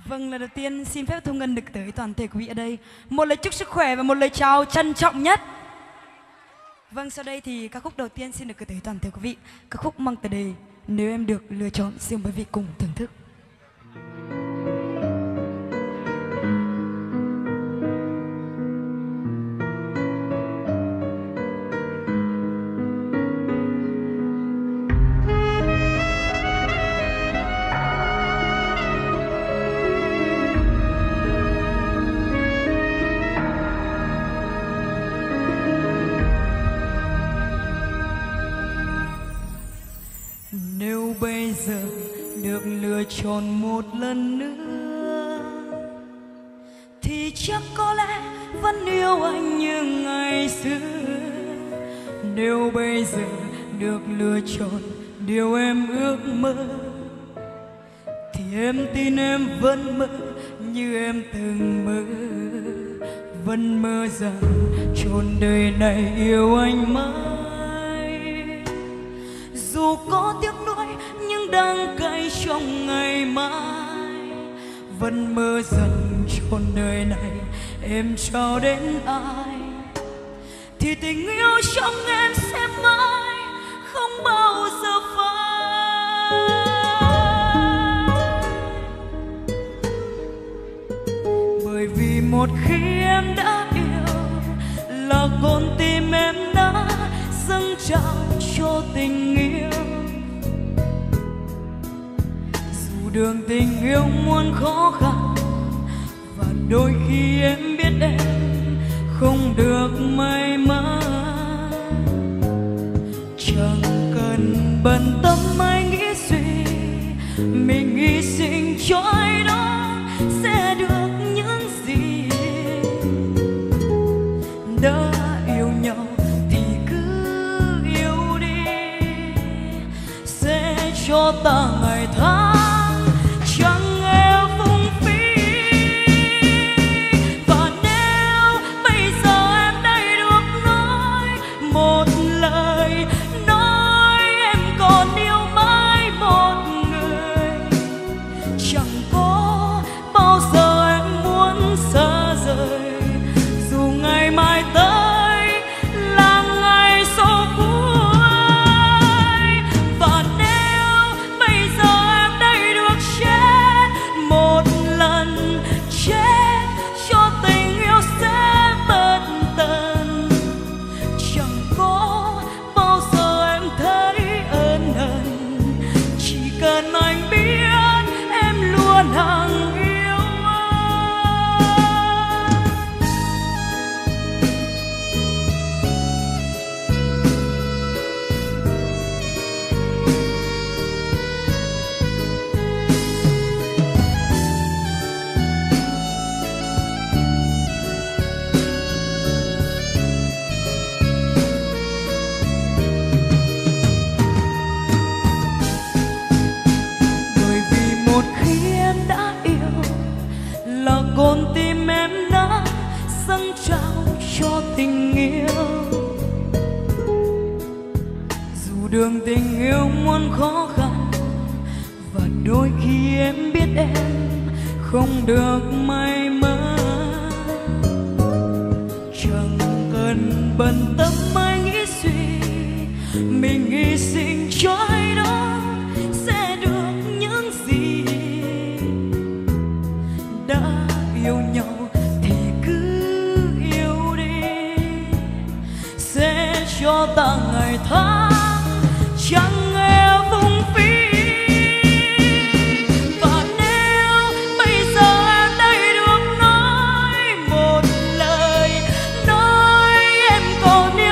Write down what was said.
Vâng, lời đầu tiên xin phép Thu Ngân được tới toàn thể quý vị ở đây một lời chúc sức khỏe và một lời chào trân trọng nhất. Vâng, sau đây thì ca khúc đầu tiên xin được gửi tới toàn thể quý vị, ca khúc mang tựa đề Nếu Em Được Lựa Chọn, xin mời quý vị cùng thưởng thức. Nếu bây giờ được lựa chọn một lần nữa thì chắc có lẽ vẫn yêu anh như ngày xưa. Nếu bây giờ được lựa chọn điều em ước mơ thì em tin em vẫn mơ như em từng mơ. Vẫn mơ rằng trọn đời này yêu anh mãi. Dù có tiếc nuối nhưng đắng cay trong ngày mai. Vẫn mơ rằng trọn đời này em trao đến ai thì tình yêu trong em sẽ mãi không bao giờ phai. Bởi vì một khi em đã yêu là con tim em đã dâng trao cho tình yêu. Dù đường tình yêu muôn khó khăn và đôi khi em biết em không được may mắn, chẳng cần bận tâm ai nghĩ gì, mình hy sinh cho ai đó sẽ được những gì. Đã yêu nhau thì cứ yêu đi, sẽ cho ta ngày tháng chẳng nghe phung phí. Và nếu bây giờ em đây được nói một lời, nói em còn yêu mãi một người, chẳng có bao giờ em muốn xa rời. Dù ngày mai tới là ngày số cuối. Và nếu bây giờ em đây được chết một lần, chết cho tình yêu sẽ bất tận, chẳng có bao giờ em thấy ân hận. Chỉ cần anh biết em luôn hằng yêu anh. Bởi vì một khi em đã yêu là con tim em đã dâng trao cho tình yêu. Dù đường tình yêu muôn khó khăn và đôi khi em biết em không được may mắn, chẳng cần bận tâm ai nghĩ gì, mình hy sinh cho ai đó sẽ được những gì. Đã yêu nhau thì cứ yêu đi, sẽ cho ta ngày tháng chẳng nghe phung phí. Và nếu bây giờ em đây được nói một lời, nói em còn yêu